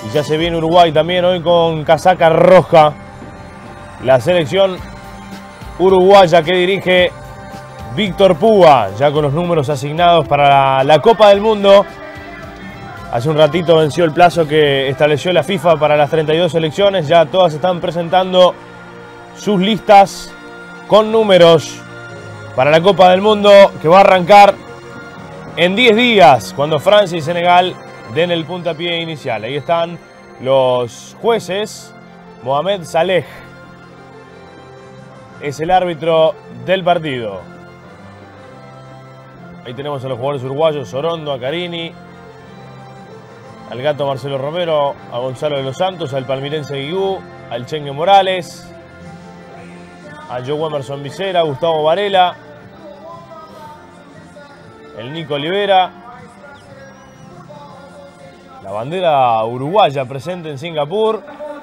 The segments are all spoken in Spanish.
Y ya se viene Uruguay también hoy con casaca roja. La selección uruguaya que dirige Víctor Púa, ya con los números asignados para la Copa del Mundo. Hace un ratito venció el plazo que estableció la FIFA para las 32 selecciones. Ya todas están presentando sus listas con números para la Copa del Mundo, que va a arrancar en 10 días, cuando Francia y Senegal den el puntapié inicial. Ahí están los jueces. Mohamed Saleh es el árbitro del partido. Ahí tenemos a los jugadores uruguayos: Sorondo, a Carini, al gato Marcelo Romero, a Gonzalo de los Santos, al palmirense Guigú, al Chengue Morales, a Joe Emerson Visera, a Gustavo Varela, el Nico Olivera. La bandera uruguaya presente en Singapur.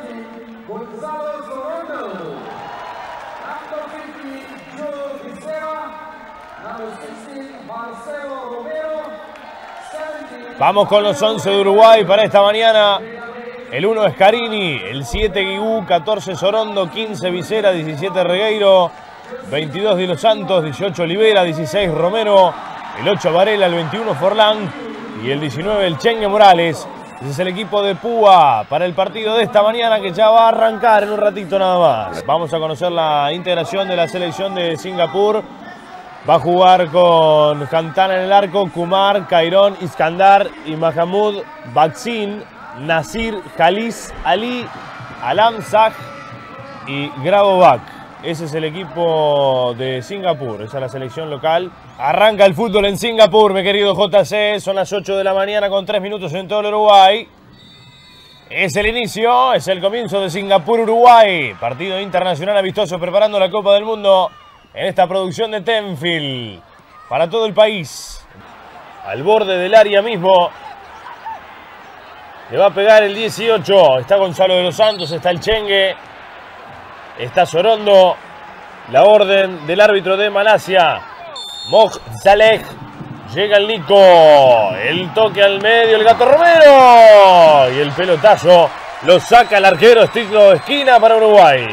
Vamos con los 11 de Uruguay para esta mañana. El 1 es Carini, el 7 Guigú, 14 Sorondo, 15 Visera, 17 Regueiro, 22 de los Santos, 18 Olivera, 16 Romero, el 8 Varela, el 21 Forlán y el 19 el Chengue Morales. Ese es el equipo de Púa para el partido de esta mañana, que ya va a arrancar en un ratito nada más. Vamos a conocer la integración de la selección de Singapur. Va a jugar con Cantana en el arco, Kumar, Cairón, Iskandar y Mahamud Baksin, Nasir, Khalis, Ali, Alam Zah y Grabovak. Ese es el equipo de Singapur, esa es la selección local. Arranca el fútbol en Singapur, mi querido JC. Son las 8 de la mañana con 3 minutos en todo el Uruguay. Es el inicio, es el comienzo de Singapur-Uruguay. Partido internacional amistoso preparando la Copa del Mundo en esta producción de Tenfield para todo el país. Al borde del área mismo le va a pegar el 18. Está Gonzalo de los Santos, está el Chengue, está Sorondo. La orden del árbitro de Malasia, Mohamed Saleh. Llega el Nico, el toque al medio, el gato Romero. Y el pelotazo lo saca el arquero, estilo de esquina para Uruguay.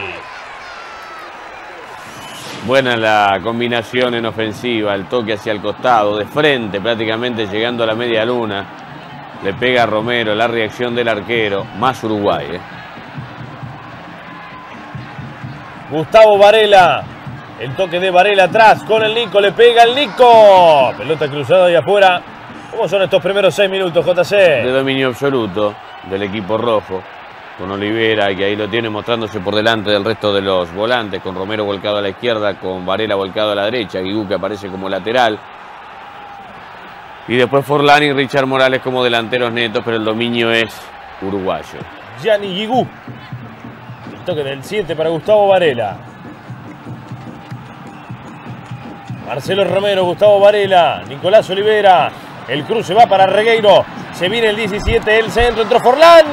Buena la combinación en ofensiva, el toque hacia el costado, de frente prácticamente llegando a la media luna. Le pega a Romero, la reacción del arquero, más Uruguay. Gustavo Varela, el toque de Varela atrás con el Nico, le pega el Nico. Pelota cruzada y afuera. ¿Cómo son estos primeros 6 minutos, JC? De dominio absoluto del equipo rojo, con Olivera, que ahí lo tiene mostrándose por delante del resto de los volantes, con Romero volcado a la izquierda, con Varela volcado a la derecha, Guigú que aparece como lateral. Y después Forlán y Richard Morales como delanteros netos, pero el dominio es uruguayo. Gianni Guigú. El toque del 7 para Gustavo Varela. Marcelo Romero, Gustavo Varela, Nicolás Olivera. El cruce va para Regueiro. Se viene el 17, el centro, entró Forlán.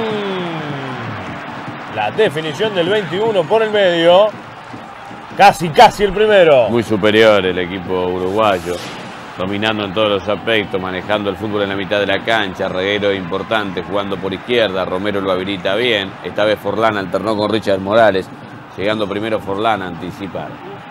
La definición del 21 por el medio. Casi el primero. Muy superior el equipo uruguayo, dominando en todos los aspectos, manejando el fútbol en la mitad de la cancha. Regueiro importante, jugando por izquierda. Romero lo habilita bien. Esta vez Forlán alternó con Richard Morales, llegando primero Forlán a anticipar.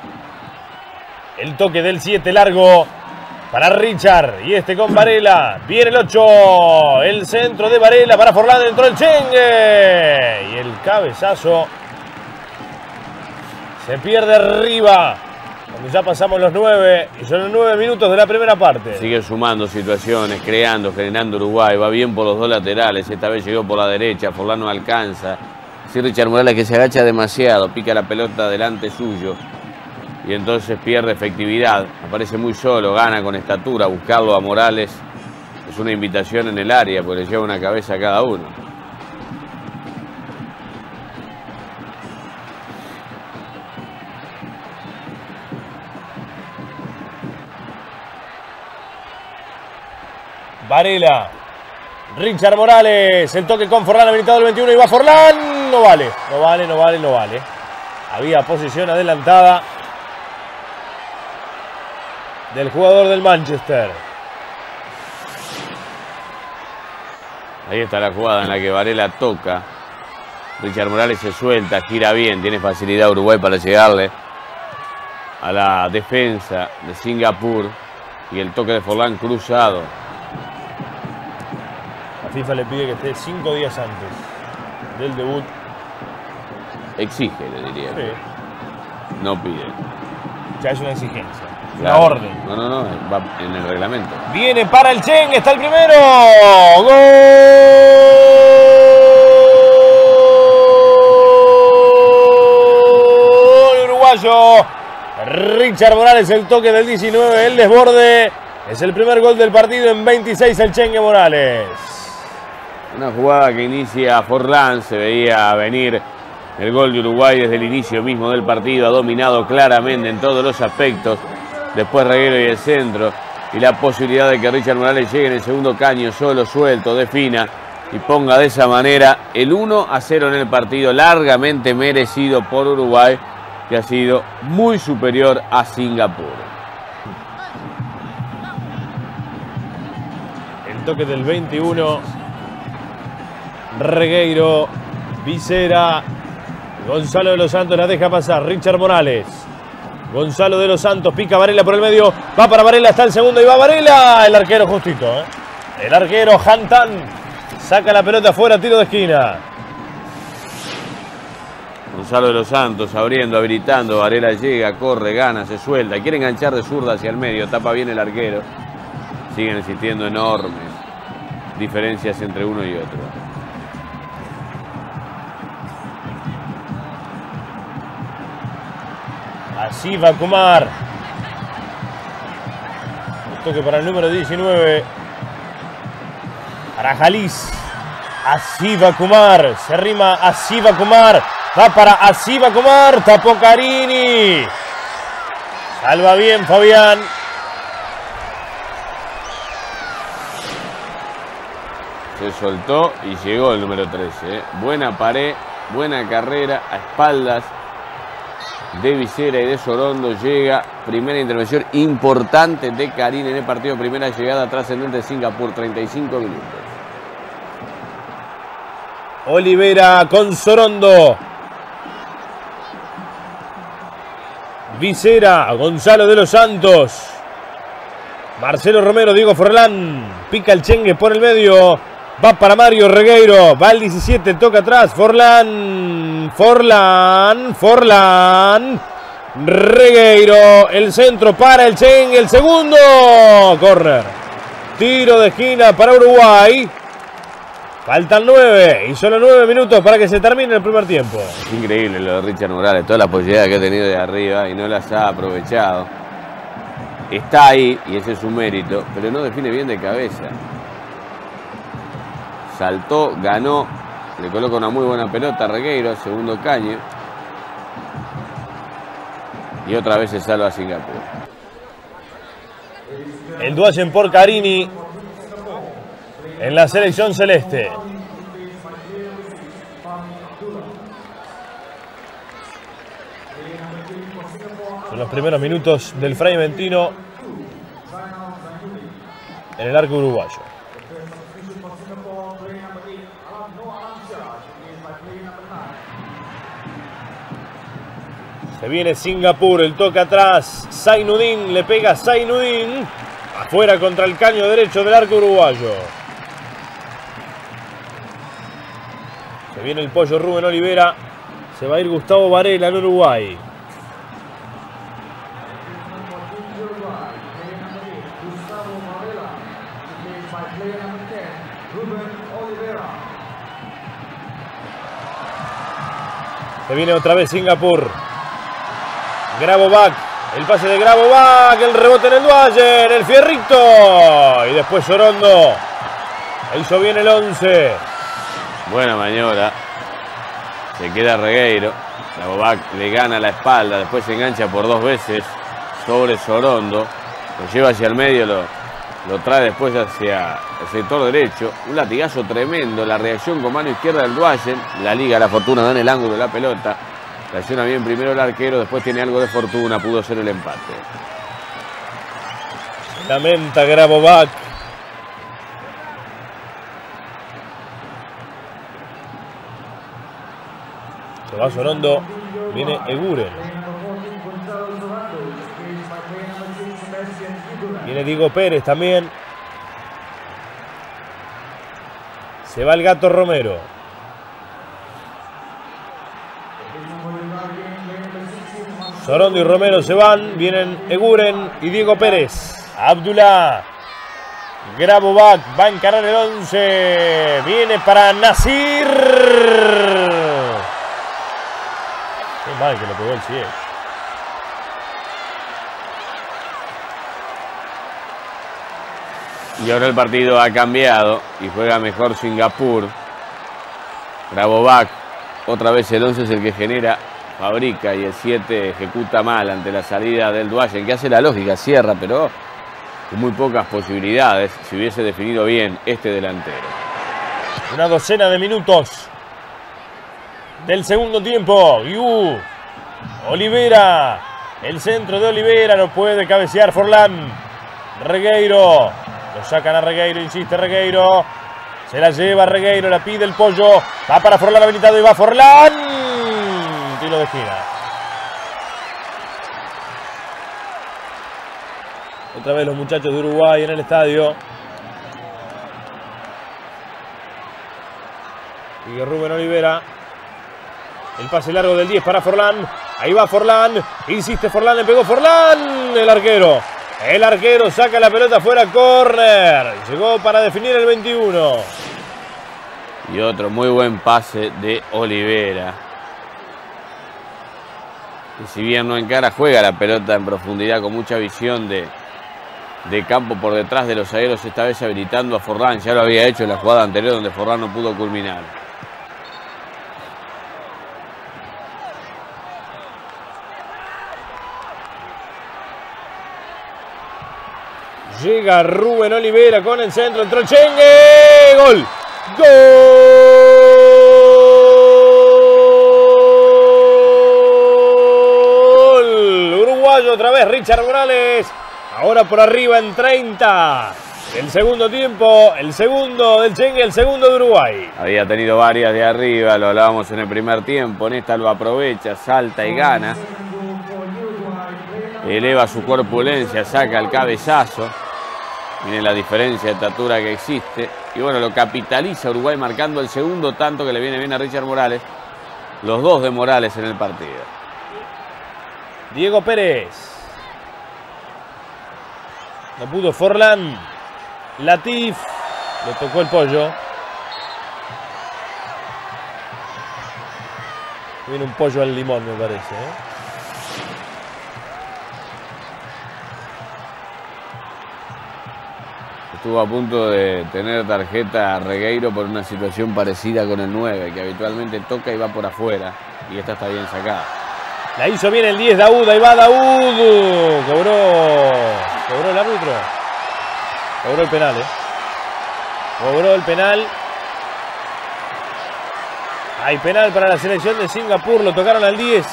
El toque del 7 largo para Richard. Y este con Varela. Viene el 8. El centro de Varela para Forlán. Dentro del Chengue. Y el cabezazo se pierde arriba. Cuando ya pasamos los 9. Y son los 9 minutos de la primera parte. Sigue sumando situaciones, creando, generando Uruguay. Va bien por los dos laterales. Esta vez llegó por la derecha. Forlán no alcanza. Sí, Richard Morales, que se agacha demasiado. Pica la pelota delante suyo. Y entonces pierde efectividad, aparece muy solo, gana con estatura. Buscarlo a Morales es una invitación en el área, porque le lleva una cabeza a cada uno. Varela, Richard Morales, el toque con Forlán, habilitado el 21 y va Forlán. No vale. Había posición adelantada del jugador del Manchester. Ahí está la jugada en la que Varela toca. Richard Morales se suelta, gira bien, tiene facilidad Uruguay para llegarle a la defensa de Singapur. Y el toque de Forlán cruzado. La FIFA le pide que esté 5 días antes del debut. Exige, le diría. Sí. No pide. Ya es una exigencia. Claro. Una orden. No, va en el reglamento. Viene para el Cheng, está el primero. ¡Gol uruguayo! Richard Morales, el toque del 19, el desborde. Es el primer gol del partido en 26 el Chengue Morales. Una jugada que inicia Forlán, se veía venir el gol de Uruguay desde el inicio mismo del partido. Ha dominado claramente en todos los aspectos. Después Regueiro y el centro. Y la posibilidad de que Richard Morales llegue en el segundo caño solo, suelto, defina. Y ponga de esa manera el 1-0 en el partido. Largamente merecido por Uruguay, que ha sido muy superior a Singapur. El toque del 21. Regueiro, Visera, Gonzalo de los Santos la deja pasar. Richard Morales. Gonzalo de los Santos pica Varela por el medio. Va para Varela, está el segundo y va Varela. El arquero justito, ¿eh? El arquero Hantan saca la pelota afuera, tiro de esquina. Gonzalo de los Santos abriendo, habilitando. Varela llega, corre, gana, se suelta. Quiere enganchar de zurda hacia el medio. Tapa bien el arquero. Siguen existiendo enormes diferencias entre uno y otro. Así va Kumar. El toque para el número 19. Para Jaliz. Así va Kumar. Se arrima Así va Kumar. Va para Así va Kumar. Tapó Carini. Salva bien Fabián. Se soltó y llegó el número 13. Buena pared, buena carrera a espaldas de Visera y de Sorondo. Llega, primera intervención importante de Carini en el partido. Primera llegada trascendente de Singapur, 35 minutos. Olivera con Sorondo. Visera, Gonzalo de los Santos. Marcelo Romero, Diego Forlán. Pica el Chengue por el medio. Va para Mario Regueiro. Va el 17, toca atrás. Forlán. Regueiro. El centro para el Chengue. El segundo. Corner. Tiro de esquina para Uruguay. Faltan 9 y solo 9 minutos para que se termine el primer tiempo. Es increíble lo de Richard Morales. Toda la posibilidad que ha tenido de arriba y no las ha aprovechado. Está ahí y ese es su mérito, pero no define bien de cabeza. Saltó, ganó, le coloca una muy buena pelota a Regueiro, segundo caño. Y otra vez se salva a Singapur. El Duayen por Carini en la selección celeste. Son los primeros minutos del Fray Ventino en el arco uruguayo. Se viene Singapur, el toque atrás. Zainuddin, le pega Zainuddin. Afuera contra el caño derecho del arco uruguayo. Se viene el pollo Rubén Olivera. Se va a ir Gustavo Varela en Uruguay. Se viene otra vez Singapur. Grabovac, el pase de Grabovac, el rebote en el Duayen, el fierrito. Y después Sorondo. Hizo bien el 11. Buena maniobra. Se queda Regueiro. Grabovac le gana la espalda, después se engancha por 2 veces sobre Sorondo. Lo lleva hacia el medio, lo trae después hacia el sector derecho. Un latigazo tremendo, la reacción con mano izquierda del Duayen. La liga, la fortuna, da en el ángulo de la pelota. Reacciona bien primero el arquero, después tiene algo de fortuna, pudo ser el empate. Lamenta Grabovac. Se va Sorondo. Viene Eguren. Viene Diego Pérez también. Se va el Gato Romero. Sorondo y Romero se van. Vienen Eguren y Diego Pérez. Abdullah. Grabovac va a encarar el 11. Viene para Nasir. Qué mal que le pegó el cielo. Y ahora el partido ha cambiado y juega mejor Singapur. Grabovac, otra vez el 11 es el que genera, fabrica, y el 7 ejecuta mal ante la salida del Duayen, que hace la lógica, cierra, pero con muy pocas posibilidades si hubiese definido bien este delantero. Una docena de minutos del segundo tiempo. Olivera. El centro de Olivera, no puede cabecear Forlán. Regueiro. Lo sacan a Regueiro, insiste Regueiro. Se la lleva Regueiro, la pide el Pollo. Va para Forlán habilitado y va Forlán. Tiro de esquina. Otra vez los muchachos de Uruguay en el estadio. Sigue Rubén Olivera. El pase largo del 10 para Forlán. Ahí va Forlán. Insiste Forlán, le pegó Forlán. El arquero. El arquero saca la pelota fuera, córner. Llegó para definir el 21. Y otro muy buen pase de Olivera. Y si bien no encara, juega la pelota en profundidad con mucha visión de campo por detrás de los zagueros, esta vez habilitando a Forlán. Ya lo había hecho en la jugada anterior donde Forlán no pudo culminar. Llega Rubén Olivera con el centro, entró Chengue. ¡Gol! ¡Gol! Uruguayo otra vez, Richard Morales. Ahora por arriba en 30. El segundo tiempo, el segundo del Chengue, el segundo de Uruguay. Había tenido varias de arriba, lo hablábamos en el primer tiempo. En esta lo aprovecha, salta y gana. Eleva su corpulencia, saca el cabezazo. Miren la diferencia de estatura que existe. Y bueno, lo capitaliza Uruguay marcando el segundo tanto que le viene bien a Richard Morales. Los dos de Morales en el partido. Diego Pérez. No pudo Forlán. Latif. Le tocó el Pollo. Viene un pollo al limón, me parece, Estuvo a punto de tener tarjeta a Regueiro por una situación parecida con el 9, que habitualmente toca y va por afuera. Y esta está bien sacada. La hizo bien el 10, Daoud. Ahí va Daoud. Cobró el árbitro. Cobró el penal, Cobró el penal. Hay penal para la selección de Singapur. Lo tocaron al 10.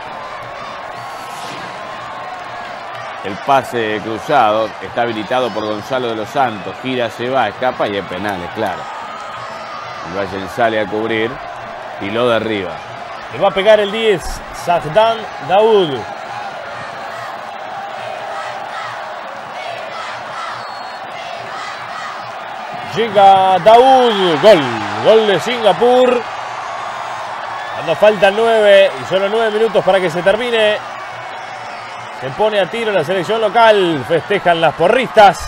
El pase cruzado está habilitado por Gonzalo de los Santos. Gira, se va, escapa y es penal, es claro. El Valle sale a cubrir y lo derriba. Le va a pegar el 10, Sajdan Daoud. Llega Daoud. Gol de Singapur. Cuando faltan 9 y solo 9 minutos para que se termine. Se pone a tiro la selección local. Festejan las porristas.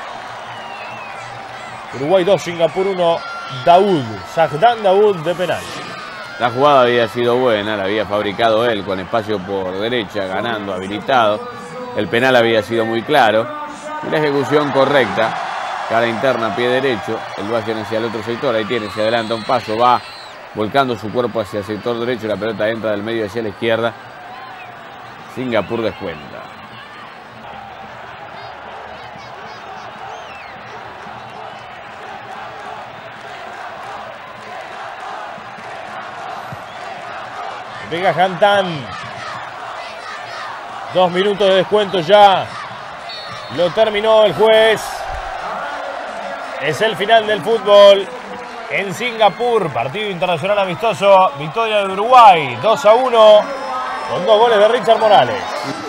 Uruguay 2, Singapur 1. Daoud. Sajdan Daoud de penal. La jugada había sido buena, la había fabricado él con espacio por derecha, ganando, habilitado. El penal había sido muy claro. Y la ejecución correcta. Cara interna, pie derecho. El Valle hacia el otro sector. Ahí tiene, se adelanta un paso. Va volcando su cuerpo hacia el sector derecho. La pelota entra del medio hacia la izquierda. Singapur descuenta. Pega Jantan. 2 minutos de descuento ya. Lo terminó el juez. Es el final del fútbol. en Singapur. Partido internacional amistoso. Victoria de Uruguay 2-1 con 2 goles de Richard Morales.